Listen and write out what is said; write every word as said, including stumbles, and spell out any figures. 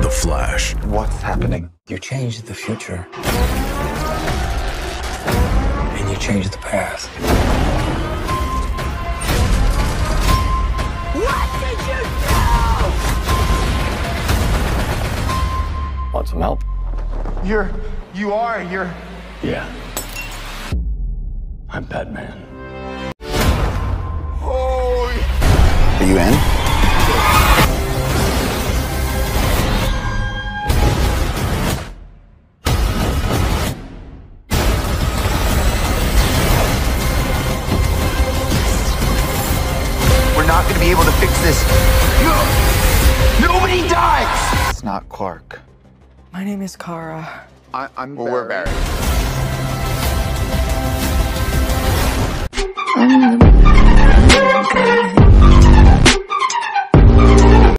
The Flash. What's happening? You changed the future. And you changed the past. What did you do? Want some help? You're... you are, you're... Yeah. I'm Batman. Holy... Are you in? We're not gonna be able to fix this. Nobody dies! It's not Clark. My name is Kara. I, I'm well, we're Barry. Um.